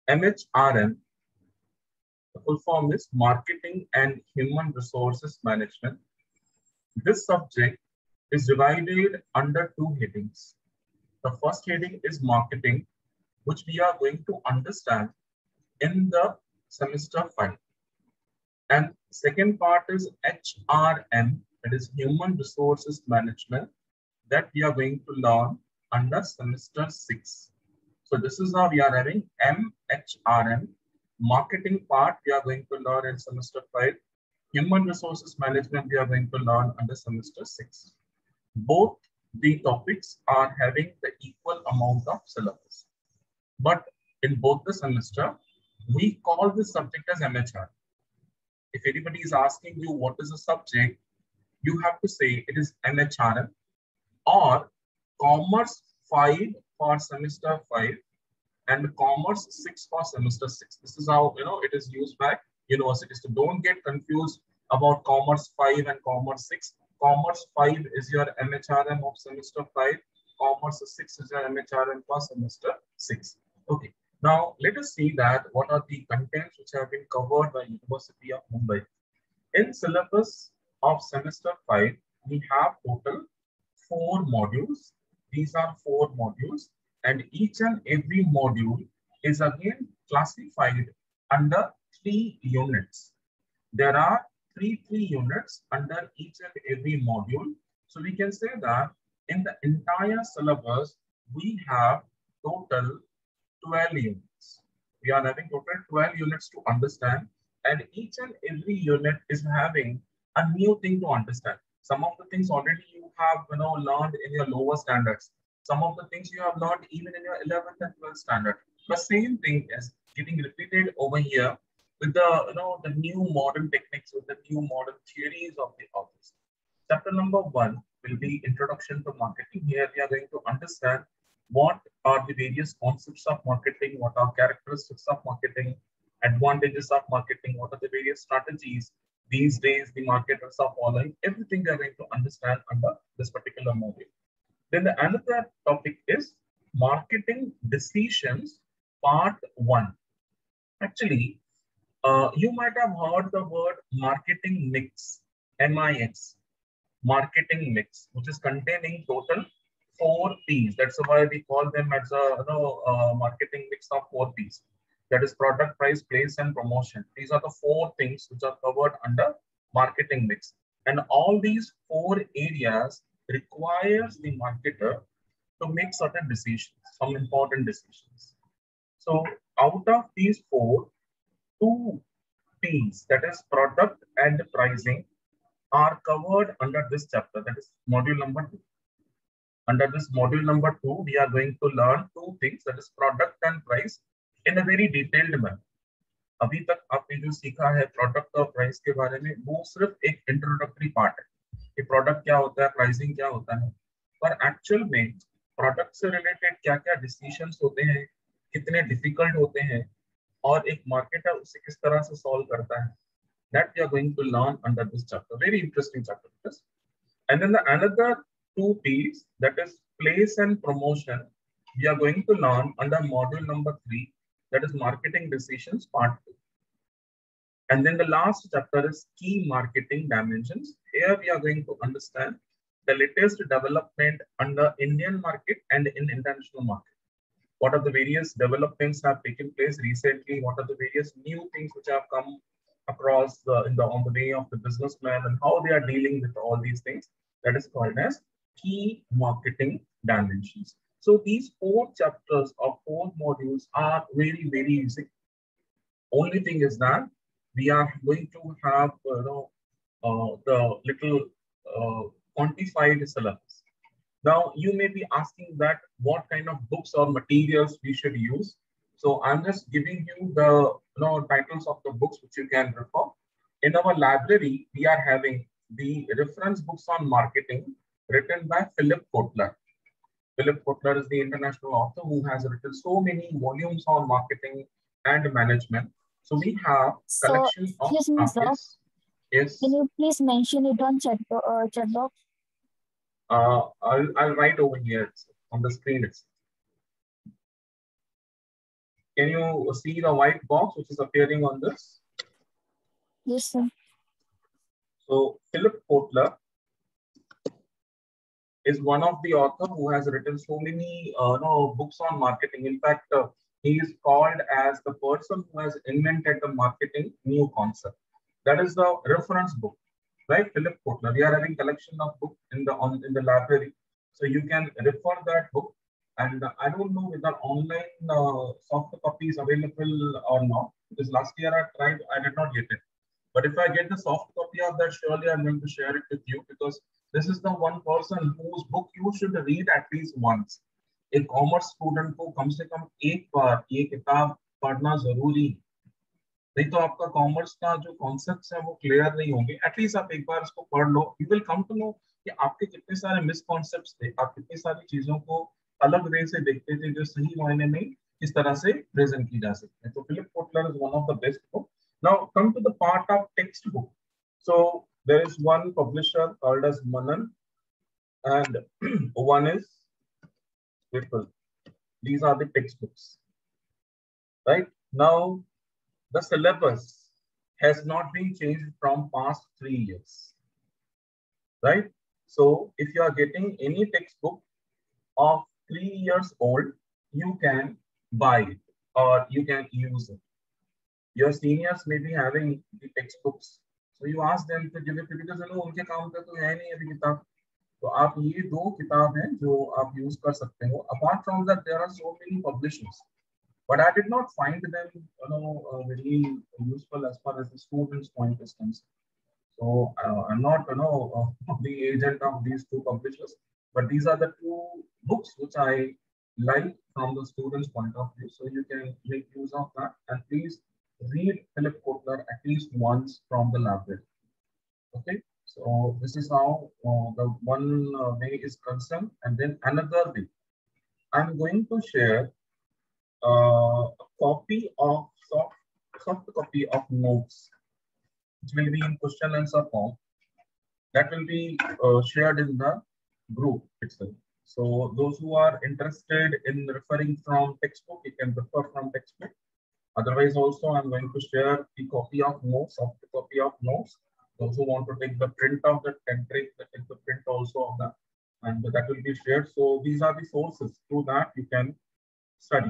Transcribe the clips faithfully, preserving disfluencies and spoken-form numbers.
M H R M, the full form is Marketing and Human Resources Management. This subject is divided under two headings. The first heading is marketing, which we are going to understand in the semester five. And second part is H R M, that is Human Resources Management, that we are going to learn under semester six. So this is how we are having M H R M. Marketing part we are going to learn in semester five. Human Resources Management we are going to learn under semester six. Both the topics are having the equal amount of syllabus. But in both the semester, we call this subject as M H R. If anybody is asking you what is the subject, you have to say it is M H R M or Commerce five for semester five and Commerce six for semester six. This is how you know it is used by universities. So don't get confused about Commerce five and Commerce six. Commerce five is your M H R M of semester five. Commerce six is your M H R M for semester six. Okay. Now let us see that what are the contents which have been covered by University of Mumbai. In syllabus of semester five, we have total four modules. These are four modules, and each and every module is again classified under three units. There are three three units under each and every module. So we can say that in the entire syllabus, we have total twelve units. We are having total twelve units to understand, and each and every unit is having a new thing to understand. Some of the things already you have you know learned in your lower standards. Some of the things you have learned even in your eleventh and twelfth standard. The same thing is getting repeated over here with the you know the new modern techniques, with the new modern theories of the authors. Chapter number one will be Introduction to Marketing. Here we are going to understand what are the various concepts of marketing, what are characteristics of marketing, advantages of marketing, what are the various strategies these days the marketers are following. Everything they are going to understand under this particular module. Then the another topic is Marketing Decisions, part one. Actually, uh, you might have heard the word marketing mix, M I X, marketing mix, which is containing total four P's. That's why we call them as a you know, uh, marketing mix of four P's. That is product, price, place, and promotion. These are the four things which are covered under marketing mix. And all these four areas requires the marketer to make certain decisions, some important decisions. So out of these four, two P's, that is product and pricing, are covered under this chapter, that is module number two. Under this module number two, we are going to learn two things, that is product and price, in a very detailed manner. अभी तक आपने जो सीखा है product और price के बारे में, वो सिर्फ एक इंट्रोडक्टरी पार्ट है कि प्रोडक्ट क्या होता है, प्राइसिंग क्या होता है, पर एक्चुअल में प्रोडक्ट से रिलेटेड क्या क्या डिसीजंस होते हैं, कितने डिफिकल्ट होते हैं, और एक मार्केटर उसे किस तरह से सॉल्व करता है, that we are going to learn under this chapter. Very interesting chapter. And then the another two P's, that is place and promotion, we are going to learn under module number three, that is marketing decisions, part two. And then the last chapter is key marketing dimensions. Here we are going to understand the latest development under Indian market and in international market. What are the various developments have taken place recently? What are the various new things which have come across the, in the on the way of the businessman, and how they are dealing with all these things? That is called as key marketing dimensions. So these four chapters or four modules are very, very easy. Only thing is that we are going to have uh, you know, uh, the little uh, quantified syllabus. Now you may be asking that what kind of books or materials we should use. So I'm just giving you the you know, titles of the books which you can refer. In our library, we are having the reference books on marketing written by Philip Kotler. Philip Kotler is the international author who has written so many volumes on marketing and management. So we have so, collection of excuse me, sir. Yes. Yes. Can you please mention it on chat, uh, chat box? Uh, I'll, I'll write over here on the screen itself. Can you see the white box which is appearing on this? Yes, sir. So Philip Kotler is one of the author who has written so many uh, no, books on marketing. In fact, uh, he is called as the person who has invented the marketing new concept. That is the reference book, right? Philip Kotler. We are having collection of book in the on in the library, so you can refer that book. And uh, I don't know whether online uh, soft copy is available or not, because last year I tried, I did not get it. But if I get the soft copy of that, surely I'm going to share it with you, because this is the one person whose book you should read at least once. एक commerce student को कम से कम एक बार ये किताब पढ़ना जरूरी, नहीं तो आपका कॉमर्स का जो कॉन्सेप्ट्स है वो क्लियर नहीं होंगे. एटलीस्ट आप एक बार इसको पढ़ लो, you will come to know कि आपके कितने सारे मिसकॉन्सेप्ट्स थे, आप कितनी सारी चीजों को अलग वे से देखते थे जो सही मायने में किस तरह से प्रेजेंट की जा सकते हैं. तो Philip Kotler is one of the best book. Now come to the part of text book. So there is one publisher called as Manan, and one is Whipple. These are the textbooks. Right now, the syllabus has not been changed from past three years. Right. So if you are getting any textbook of three years old, you can buy it or you can use it. Your seniors may be having the textbooks. So you ask them to give it because you know उनके काम पे तो है नहीं अभी किताब. तो आप ये दो किताब हैं जो आप यूज कर सकते हो. Apart from that, there are so many publishers, but I did not find them, you know, uh, very useful as far as the students' point is concerned. So uh, I'm not, you know, uh, the agent of these two publishers, but these are the two books which I like from the students' point of view. So you can make use of that, and please read Philip Kotler at least once from the library. Okay, so this is how uh, the one uh, way is concerned, and then another way. I'm going to share uh, a copy of soft, soft copy of notes, which will be in question answer form. That will be uh, shared in the group itself. So those who are interested in referring from textbook, you can refer from textbook. Otherwise, also I'm going to share the copy of notes, soft copy of notes. Those who want to take the print of that can take the, take the print also of that, and that will be shared. So these are the sources through that you can study.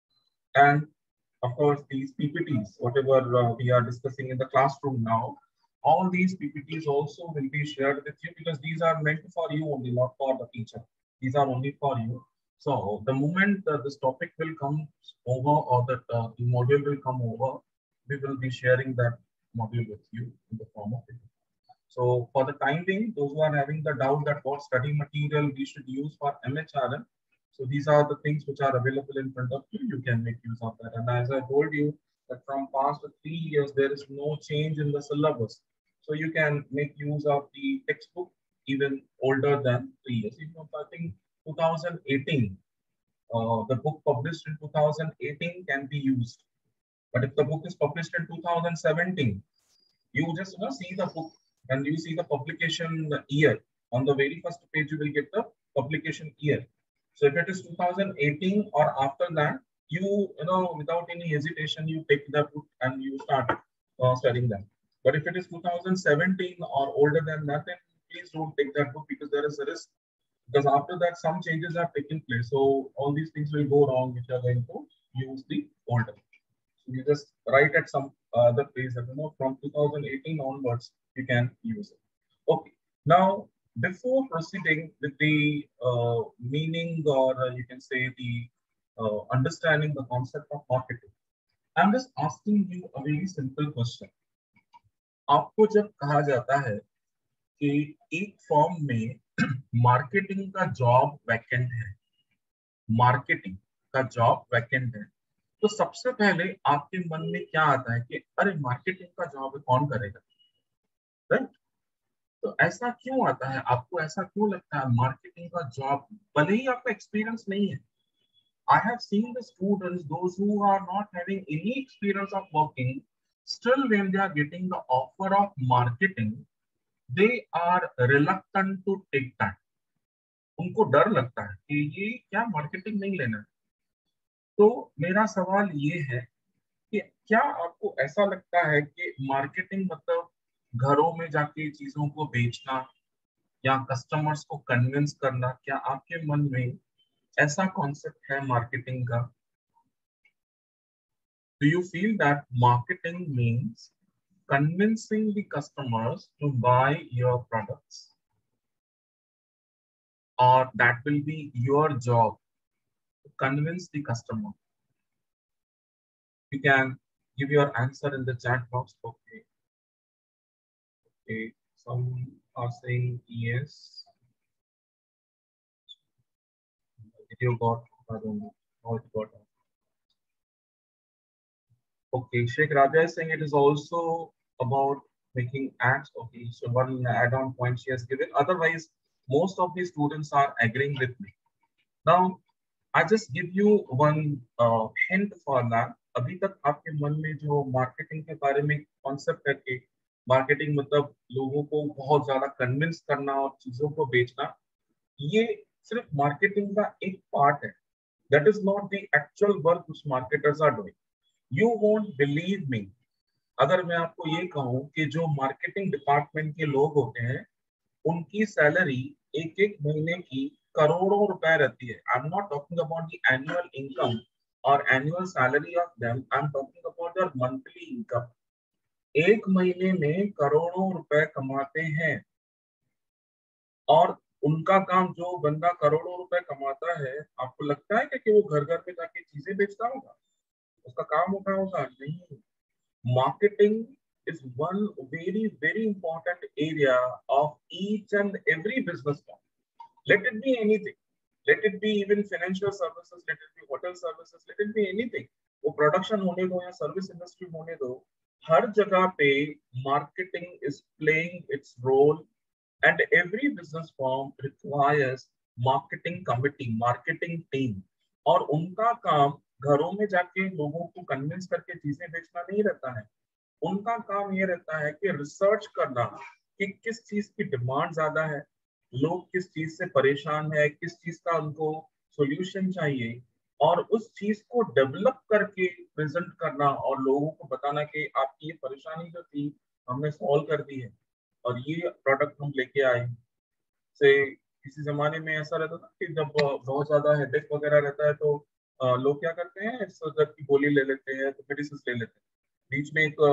And of course, these P P Ts, whatever uh, we are discussing in the classroom now, all these P P Ts also will be shared with you, because these are meant for you only, not for the teacher. These are only for you. So the moment uh, this topic will come over, or that uh, the module will come over, we will be sharing that module with you in the form of video. So for the time being, those who are having the doubt that what study material we should use for M H R M, so these are the things which are available in front of you. You can make use of that. And as I told you, that from past three years, there is no change in the syllabus. So you can make use of the textbook even older than three years. Even if I think two thousand eighteen, uh, the book published in two thousand eighteen can be used. But if the book is published in two thousand seventeen, you just you know, see the book and you see the publication year. On the very first page, you will get the publication year. So if it is two thousand eighteen or after that, you, you know, without any hesitation, you take the book and you start uh, studying them. But if it is two thousand seventeen or older than that, then please don't take that book, because there is a risk. Because after that, some changes are taking place. So all these things will go wrong if you are going to use the older. So you just write at some other place that, you know, from two thousand eighteen onwards, you can use it. Okay. Now, before proceeding with the uh, meaning, or uh, you can say the uh, understanding the concept of marketing, I'm just asking you a very simple question. आपको जब कहा जाता है कि एक form में marketing का job vacant है, मार्केटिंग का जॉब वैकेंट है, तो सबसे पहले आपके मन में क्या आता है कि अरे मार्केटिंग का जॉब कौन करेगा, राइट? तो ऐसा क्यों आता है, आपको ऐसा क्यों लगता है मार्केटिंग का जॉब, भले ही आपका एक्सपीरियंस नहीं है? I have seen the students, those who are not having any experience of working, still when they are getting the offer of marketing, they are reluctant to take that. उनको डर लगता है कि ये क्या मार्केटिंग नहीं लेना है. तो मेरा सवाल ये है कि क्या आपको ऐसा लगता है कि मार्केटिंग मतलब घरों में जाके चीजों को बेचना या कस्टमर्स को कन्विंस करना? क्या आपके मन में ऐसा कॉन्सेप्ट है मार्केटिंग का? Do you feel that marketing means convincing the customers to buy your products, or that will be your job to convince the customer? You can give your answer in the chat box. Okay, okay, some are saying yes. Video got, I don't know how it got. Okay, Sheikh Raja is saying it is also about making ads. Okay, so one add-on point she has given. Otherwise, most of the students are agreeing with me. Now, I just give you one uh, hint for that. अभी तक आपके मन में जो marketing के बारे में concept है कि मार्केटिंग मतलब लोगों को बहुत ज्यादा कन्विंस करना और चीजों को बेचना, ये सिर्फ मार्केटिंग का एक पार्ट है. That is not the actual work which marketers are doing. You won't believe me अगर मैं आपको ये कहूँ कि जो मार्केटिंग डिपार्टमेंट के लोग होते हैं उनकी सैलरी एक एक महीने की करोड़ों रुपए रहती है. I am not talking about the annual income और annual salary of them. I am talking about their monthly income. एक महीने में करोड़ों रुपए कमाते हैं और उनका काम, जो बंदा करोड़ों रुपए कमाता है, आपको लगता है कि वो घर घर पे जाके चीजें बेचता होगा? उसका काम होता होगा? नहीं. Marketing is one very, very important area of each and every business model. Let it be anything. Let it be even financial services, let it be hotel services, let it be anything. वो production होने दो या service industry होने दो, हर जगह पे marketing is playing its role and every business form requires marketing committee, marketing team. और उनका काम घरों में जाके लोगों को कन्विंस करके चीजें बेचना नहीं रहता है. उनका काम ये रहता है कि रिसर्च करना कि किस चीज की डिमांड ज्यादा है, लोग किस चीज से परेशान है, किस चीज का उनको सॉल्यूशन चाहिए, और उस चीज को डेवलप करके प्रेजेंट करना और लोगों को बताना कि आपकी ये परेशानी जो थी हमने सॉल्व कर दी है और ये प्रोडक्ट हम लेके आए. से किसी जमाने में ऐसा रहता था कि जब बहुत ज्यादा हेडेक वगैरह रहता है तो अ, लोग क्या करते हैं, सर दर्द की गोली ले लेते हैं, तो मेडिसिन ले लेते हैं. बीच में एक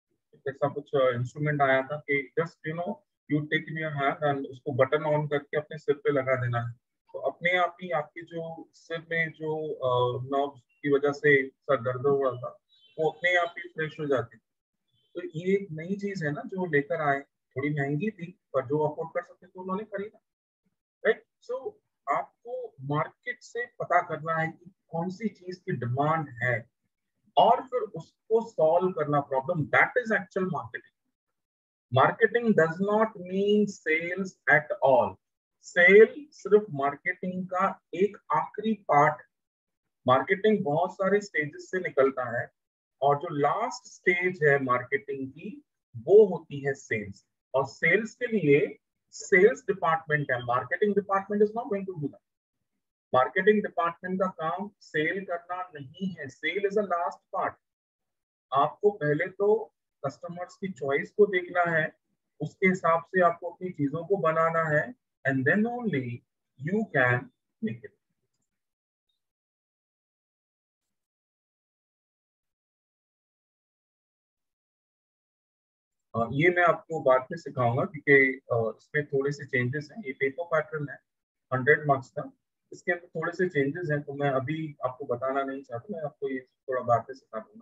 ऐसा कुछ इंस्ट्रूमेंट आया था कि just you know you take in your hand and उसको बटन ऑन करके अपने सिर पे लगा देना है, तो अपने आप ही आपकी जो सिर में जो नर्व की वजह से सर दर्द हो रहा था वो अपने आप ही फ्रेश हो जाती. तो ये एक नई चीज है ना जो लेकर आए. थोड़ी महंगी थी पर जो अफोर्ड कर सकते थे उन्होंने खरीदा. राइट. सो आपको मार्केट से पता करना है कि कौन सी चीज की डिमांड है और फिर उसको सॉल्व करना problem. That is actual marketing. Marketing does not mean sales at all. Sale सिर्फ मार्केटिंग का एक आखिरी पार्ट. मार्केटिंग बहुत सारे स्टेजेस से निकलता है और जो लास्ट स्टेज है मार्केटिंग की वो होती है सेल्स. और सेल्स के लिए सेल्स डिपार्टमेंट है. Marketing department is not going to do that. Marketing department का काम सेल करना नहीं है. Sale is a last part. आपको पहले तो कस्टमर्स की चॉइस को देखना है, उसके हिसाब से आपको अपनी चीजों को बनाना है, and then only you can make it. ये मैं आपको बाद में सिखाऊंगा क्योंकि इसमें थोड़े से चेंजेस हैं. ये पेपर पैटर्न है हंड्रेड मार्क्स का, इसके अंदर थोड़े से चेंजेस हैं तो मैं अभी आपको बताना नहीं चाहता. मैं आपको ये थोड़ा बाद में सिखा दूंगा.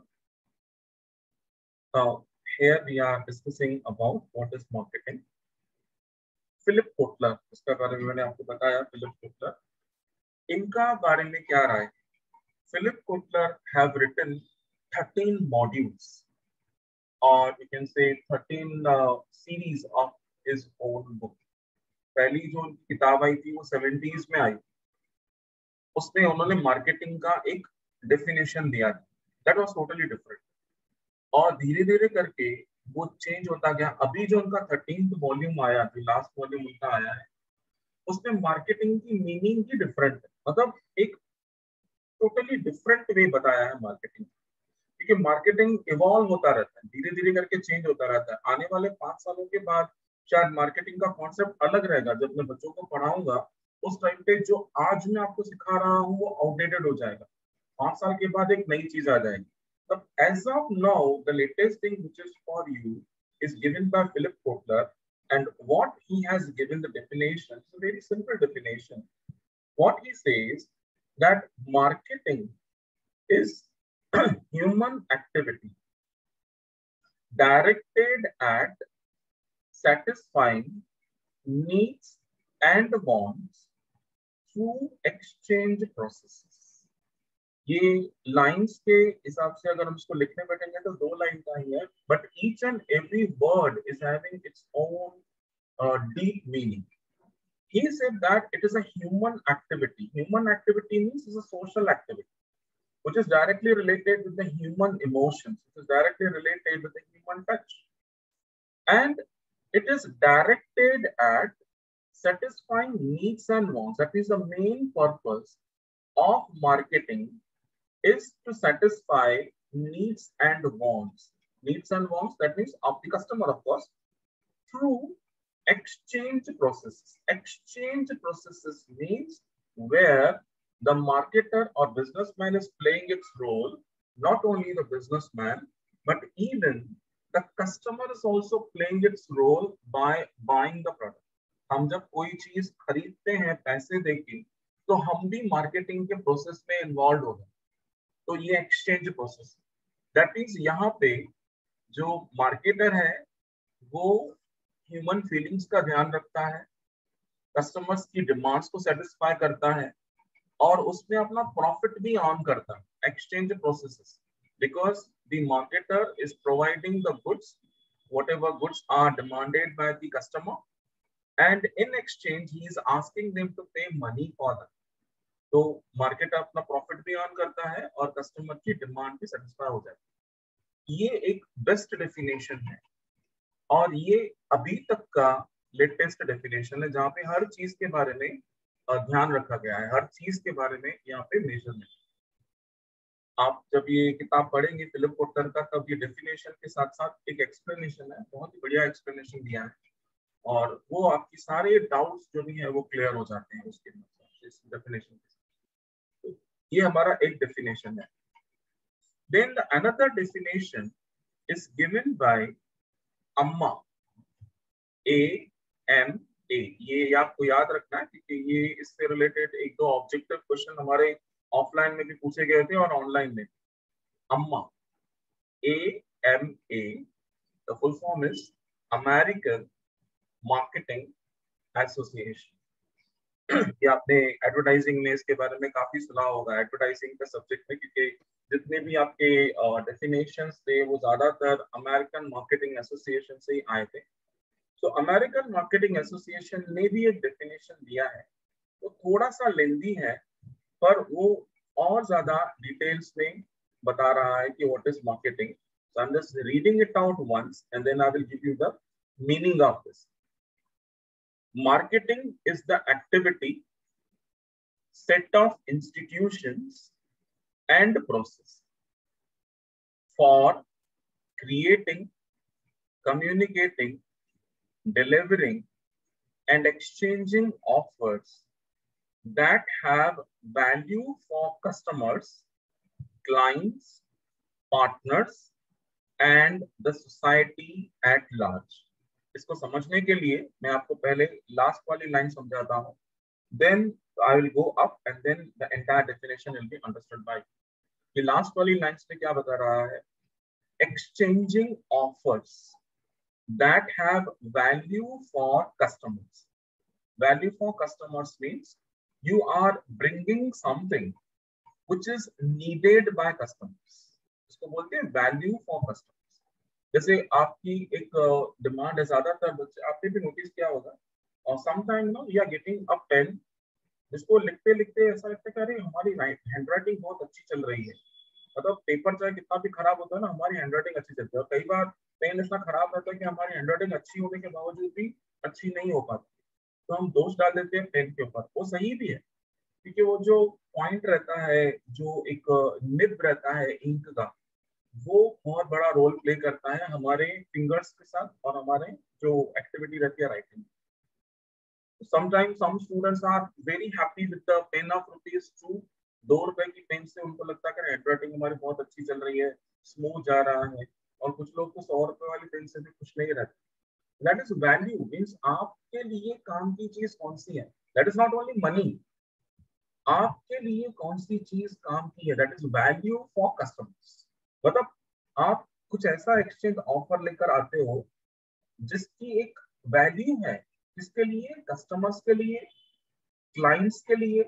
Now, here we are discussing about what is marketing. Philip Kotler, इसका बारे में मैंने आपको बताया. फिलिप कोटलर, इनका बारे में क्या राय है? Philip Kotler have written thirteen modules or you can say thirteen uh, series of his own book. पहली जो किताब आई थी वो सेवेंटीज में आई. उसमें उन्होंने मार्केटिंग का एक डेफिनेशन दिया था. That was totally different. और धीरे धीरे करके वो चेंज होता गया. अभी जो उनका थर्टीन्थ वॉल्यूम आया, जो लास्ट वॉल्यूम उनका आया है, उसमें मार्केटिंग की मीनिंग ही डिफरेंट है. मतलब एक टोटली डिफरेंट वे बताया है मार्केटिंग, क्योंकि मार्केटिंग इवॉल्व होता रहता है, धीरे धीरे करके चेंज होता रहता है। आने वाले पांच सालों के बाद शायद मार्केटिंग का कॉन्सेप्ट अलग रहेगा। जब मैं बच्चों को पढ़ाऊंगा उस टाइम पे जो आज मैं आपको सिखा रहा हूँ वो आउटडेटेड हो जाएगा, पांच साल के बाद एक नई चीज आ जाएगी। But as of now, the latest thing which is for you is given by Philip Kotler, and what he has given the definition is a very simple definition. What he says that marketing is human activity directed at satisfying needs and wants through exchange processes. ये lines के हिसाब से अगर हम इसको लिखने बैठेंगे तो दो लाइन का ही है, but each and every word is having its own deep meaning. He said that it is a human activity. Human activity means it's a social activity, which is directly related with the human emotions, which is directly related with the human touch, and it is directed at satisfying needs and wants. That is the main purpose of marketing, is to satisfy needs and wants. Needs and wants, that means of the customer, of course, through exchange processes. Exchange processes means where the marketer or businessman is playing its role. Not only the businessman, but even the customer is also playing its role by buying the product. हम जब कोई चीज खरीदते हैं पैसे देके, तो हम भी मार्केटिंग के प्रोसेस में इन्वॉल्व हो गए. तो ये एक्सचेंज प्रोसेस, दैट मीन्स यहाँ पे जो मार्केटर है वो ह्यूमन फीलिंग्स का ध्यान रखता है, कस्टमर्स की डिमांड्स को सेटिस्फाई करता है और उसमें अपना प्रॉफिट भी अर्न करता है. Exchange processes, because the marketer is providing the goods, whatever goods are demanded by the customer, and in exchange he is asking them to pay money for that. तो market अपना profit भी earn करता है और customer की demand भी satisfy हो जाती है. ये एक बेस्ट डेफिनेशन है और ये अभी तक का लेटेस्ट डेफिनेशन है, जहाँ पे हर चीज के बारे में ध्यान रखा गया है, हर चीज के बारे में यहाँ पे मेजरमेंट. आप जब ये किताब पढ़ेंगे फिलिप कोटलर का, तब ये डेफिनेशन के साथ साथ एक एक्सप्लेनेशन है, बहुत ही बढ़िया एक्सप्लेनेशन दिया है, और वो आपकी सारे डाउट्स जो भी है वो क्लियर हो जाते हैं उसके इस डेफिनेशन के. ये हमारा एक डेफिनेशन है. Then the another definition is given by अम्मा, A M A. ये आपको याद रखना है क्योंकि ये इससे रिलेटेड एक दो ऑब्जेक्टिव क्वेश्चन हमारे ऑफलाइन में भी पूछे गए थे और ऑनलाइन में. अम्मा, A M A, the full form is American Marketing Association. कि आपने एडवर्टाइजिंग में इसके बारे में काफी सुना होगा, एडवर्टाइजिंग के सब्जेक्ट में, क्योंकि जितने भी आपके डेफिनेशंस थे वो ज्यादातर अमेरिकन मार्केटिंग एसोसिएशन से ही आए थे. तो अमेरिकन मार्केटिंग एसोसिएशन ने भी एक डेफिनेशन दिया है, वो थोड़ा सा लेंदी है पर वो और ज्यादा डिटेल्स में बता रहा है कि what is marketing. So I am just reading it out once and then I will give you the meaning of this. Marketing is the activity, set of institutions and process for creating, communicating, delivering, and exchanging offers that have value for customers, clients, partners, and the society at large. इसको समझने के लिए मैं आपको पहले last वाली line समझाता हूँ, then I will go up and then the entire definition will be understood by you. ये लास्ट वाली लाइंस में क्या बता रहा है? Exchanging offers that have value for customers. Value for customers means you are bringing something which is needed by customers. इसको बोलते हैं value for customers. जैसे आपकी एक डिमांड है, ज्यादातर बच्चे आपने भी नोटिस किया होगा, और sometime no you are getting a pen जिसको लिखते लिखते ऐसा लगता है कि अरे हमारी हैंडराइटिंग बहुत अच्छी चल रही है. मतलब पेपर चाहे कितना भी खराब होता है ना, हमारी हैंडराइटिंग अच्छी चलती है. और कई बार पेन इतना खराब रहता है कि हमारी हैंडराइटिंग अच्छी होने के बावजूद भी अच्छी नहीं हो पाती, तो हम दोष डाल देते हैं पेन के ऊपर. वो सही भी है क्योंकि वो जो पॉइंट रहता है, जो एक निब रहता है इंक का, वो बहुत बड़ा रोल प्ले करता है हमारे फिंगर्स के साथ और हमारे जो एक्टिविटी रहती है writing. Sometimes some students are very happy with the pen of rupees two. दो रुपए की पेन से उनको लगता है कि हैंडराइटिंग हमारी बहुत अच्छी चल रही है, स्मूथ जा रहा है। और कुछ लोग तो सौ रुपए वाली पेन से भी खुश नहीं रहते। दैट इज वैल्यू, मीन्स आपके लिए काम की चीज कौन सी है। That is not only money, आपके लिए कौन सी चीज काम की है, that is value for customers. मतलब आप कुछ ऐसा एक्सचेंज ऑफर लेकर आते हो जिसकी एक वैल्यू है, किसके लिए, कस्टमर्स के लिए, क्लाइंट्स के लिए,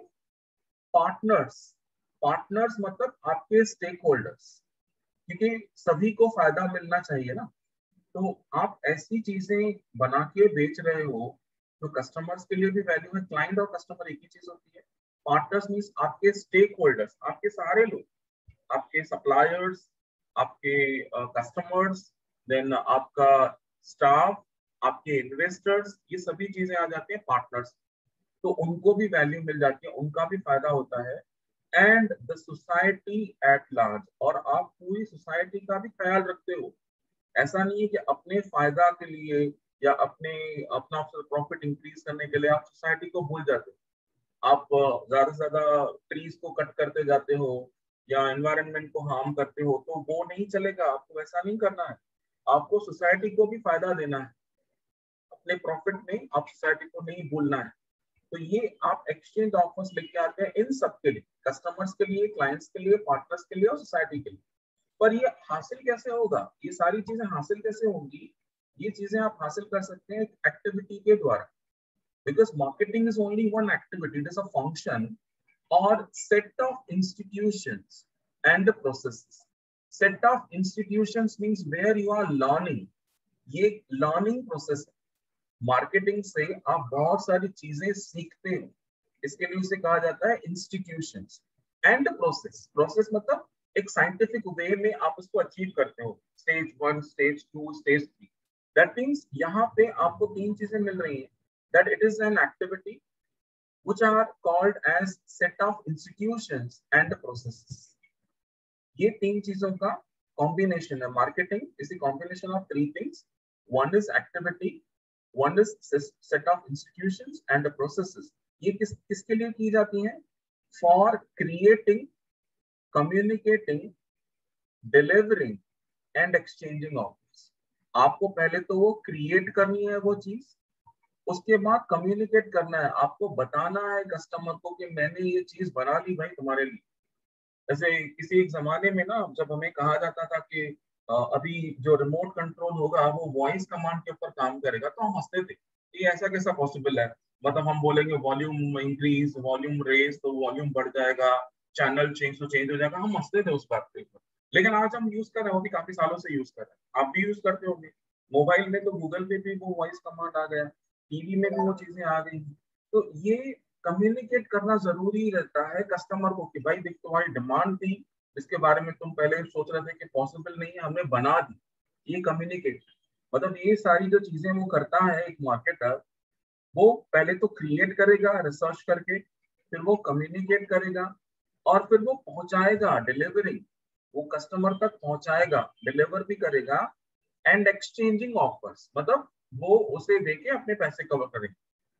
पार्टनर्स। पार्टनर्स मतलब आपके स्टेक होल्डर्स, क्योंकि सभी को फायदा मिलना चाहिए ना। तो आप ऐसी चीजें बना के बेच रहे हो तो कस्टमर्स के लिए भी वैल्यू है। क्लाइंट और कस्टमर एक ही चीज होती है। पार्टनर्स मीन्स आपके स्टेक होल्डर्स, आपके सारे लोग, आपके सप्लायर्स, आपके कस्टमर्स, देन आपका स्टाफ, आपके इन्वेस्टर्स, ये सभी चीजें आ जाती हैं पार्टनर्स। तो उनको भी वैल्यू मिल जाती है, उनका भी फायदा होता है। And the society at large, और आप पूरी सोसाइटी का भी ख्याल रखते हो। ऐसा नहीं है कि अपने फायदा के लिए या अपने अपना प्रॉफिट इंक्रीज करने के लिए आप सोसाइटी को भूल जाते हो। आप ज्यादा से ज्यादा ट्रीज को कट करते जाते हो या एनवायरनमेंट को हार्म करते हो, तो वो नहीं चलेगा। आपको ऐसा नहीं करना है, आपको सोसाइटी को भी फायदा देना है। अपने प्रॉफिट में आप सोसाइटी को नहीं भूलना है। तो ये आप एक्सचेंज ऑफर्स लेके आते हैं इन सब के लिए, कस्टमर्स के लिए, क्लाइंट्स के लिए, पार्टनर्स के लिए और सोसाइटी के लिए। पर ये हासिल कैसे होगा, ये सारी चीजें हासिल कैसे होंगी? ये चीजें आप हासिल कर सकते हैं एक्टिविटी के द्वारा। Because marketing is only one activity, it is a function और set of institutions and processes. Set of institutions means where you are learning, ये लर्निंग प्रोसेस है। मार्केटिंग से आप बहुत सारी चीजें सीखते हो, इसके लिए उसे कहा जाता है इंस्टीट्यूशंस। एंड प्रोसेस, प्रोसेस मतलब एक साइंटिफिक वे में आप उसको अचीव करते हो, stage one, stage two, stage three. That means यहाँ पे आपको तीन चीजें मिल रही हैं, that it is an activity which are called as set of institutions and processes. ये तीन चीजों का कॉम्बिनेशन है मार्केटिंग, इसी combination of three things. One is activity, one is set of institutions and processes. ये किस किसके लिए की जाती हैं? For creating, communicating, delivering and exchanging offers. आपको पहले तो वो क्रिएट करनी है वो चीज, उसके बाद कम्युनिकेट करना है, आपको बताना है कस्टमर को कि मैंने ये चीज बना ली भाई तुम्हारे लिए। जैसे किसी एक जमाने में ना, जब हमें कहा जाता था कि अभी जो रिमोट कंट्रोल होगा वो वॉइस कमांड के ऊपर काम करेगा, तो हम हंसते थे, ये ऐसा कैसा पॉसिबल है। मतलब हम बोलेंगे वॉल्यूम इंक्रीज, वॉल्यूम रेज, तो वॉल्यूम बढ़ जाएगा, चैनल चेंज तो चेंज हो जाएगा, हम हंसते थे उस बात के ऊपर। लेकिन आज हम यूज कर रहे हो, भी काफी सालों से यूज कर रहे हैं, आप भी यूज करते होंगे। मोबाइल में तो गूगल पे भी वो वॉइस कमांड आ गया, टीवी में भी वो चीजें आ गई। तो ये कम्युनिकेट करना जरूरी रहता है कस्टमर को कि भाई देख तुम्हारी डिमांड थी, इसके बारे में तुम पहले सोच रहे थे कि पॉसिबल नहीं है, हमने बना दी। ये कम्युनिकेट, मतलब ये सारी जो चीजें वो करता है एक मार्केटर, वो पहले तो क्रिएट करेगा रिसर्च करके, फिर वो कम्युनिकेट करेगा और फिर वो पहुंचाएगा, डिलीवरिंग, वो कस्टमर तक पहुंचाएगा, डिलीवर भी करेगा। एंड एक्सचेंजिंग ऑफर्स मतलब वो उसे देके अपने पैसे कवर करेगा।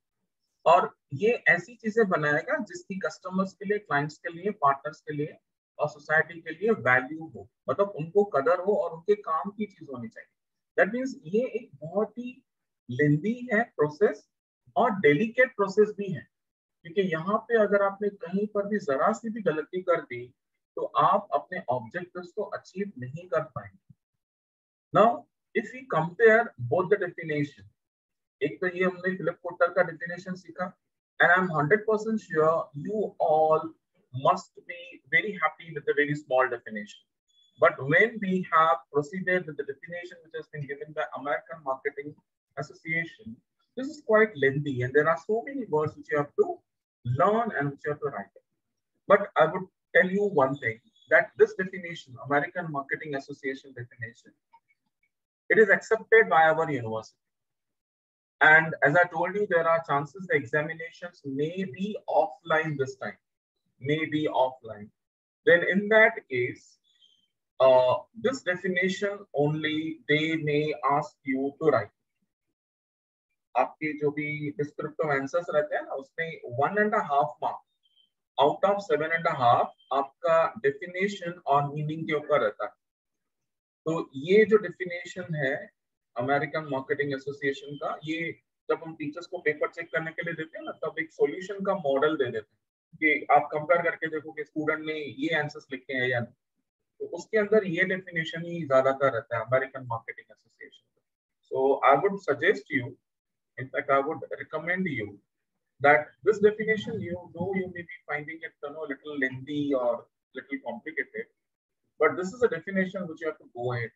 और ये ऐसी चीजें बनाएगा जिसकी कस्टमर्स के लिए, क्लाइंट्स के लिए, पार्टनर्स के लिए और सोसाइटी के लिए वैल्यू हो, मतलब उनको कदर हो और उनके काम की चीज होनी चाहिए। दैट मीन्स ये एक बहुत ही लेंदी है प्रोसेस और डेलिकेट प्रोसेस भी है, क्योंकि यहाँ पे अगर आपने कहीं पर भी जरा सी भी गलती कर दी तो आप अपने ऑब्जेक्टिव्स को अचीव नहीं कर पाएंगे। Now if we compare both the definition, एक तो ये हमने फिलिप कोटर का डेफिनेशन सीखा, and I am hundred percent sure you all must be very happy with the very small definition. But when we have proceeded with the definition which has been given by American Marketing Association, this is quite lengthy and there are so many words which you have to learn and which you have to write. But I would tell you one thing, that this definition, American Marketing Association definition, it is accepted by our university. And as I told you, there are chances the examinations may be offline this time. may be offline, then in that case, uh, this definition only they may ask you to write. आपके जो भी descriptive answers रहते हैं ना, उसमें one and half mark out of seven and half आपका definition और meaning के ऊपर रहता है। तो ये जो डेफिनेशन है अमेरिकन मार्केटिंग एसोसिएशन का, ये जब हम टीचर्स को पेपर चेक करने के लिए देते हैं ना, तब एक सॉल्यूशन का मॉडल दे देते हैं कि आप कंपेयर करके देखो कि स्टूडेंट ने ये आंसर्स लिखे हैं या नहीं। तो उसके अंदर ये डेफिनेशन ही ज्यादातर रहता है अमेरिकन मार्केटिंग एसोसिएशन का। So I would suggest you, in fact I would recommend you that this definition, you know, you may be finding it, you know, a little lengthy or little complicated, but this is a definition which you have to go ahead.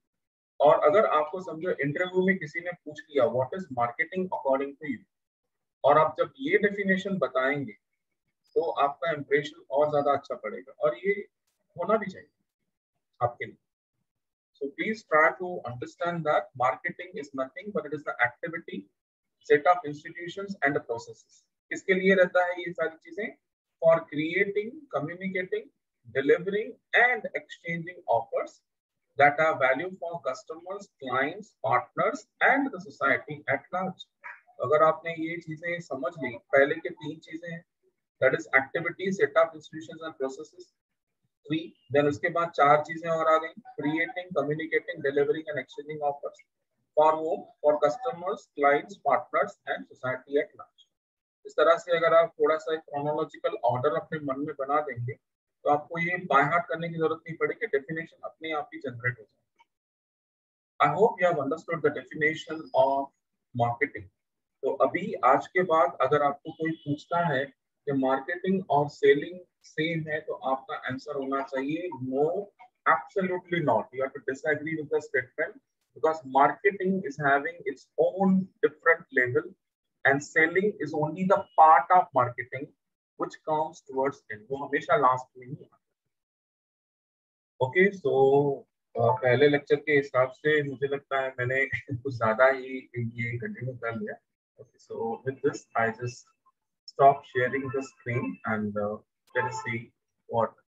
और अगर आपको समझो interview में किसी ने पूछ लिया what is marketing according to you, और आप जब ये डेफिनेशन बताएंगे तो आपका इंप्रेशन और ज्यादा अच्छा पड़ेगा, और ये होना भी चाहिए आपके लिए। So please try to understand that marketing is nothing but it is the activity, set of institutions and the processes. किसके लिए रहता है ये सारी चीजें? For creating, communicating, delivering and exchanging offers that are value for customers, clients, partners and the society at large. अगर आपने ये चीजें समझ ली, पहले के तीन चीजें हैं, that is activity, set of institutions and processes, three, then उसके बाद चार चीजें और आ गई, creating, communicating, delivering and exchanging offers for whom? For customers, clients, partners and society at large. इस तरह से अगर आप थोड़ा सा एक chronological order अपने मन में बना देंगे तो आपको ये बाय हार्ट करने की जरूरत नहीं पड़ेगी, डेफिनेशन अपने आप ही जनरेट हो जाएगी। I hope you have understood the definition of marketing. तो अभी आज के बाद अगर आपको कोई पूछता है कि मार्केटिंग और सेलिंग सेम है, तो आपका आंसर होना चाहिए no, absolutely not. You have to disagree with the statement, because marketing is having its own different level and selling is only the part of marketing which comes towards end. वो हमेशा last में ही आता है। Okay, सो पहले lecture के हिसाब से मुझे लगता है मैंने कुछ ज्यादा ही ये कंटिन्यू कर लिया। Okay, so with this I just stop sharing the screen and uh, let us see what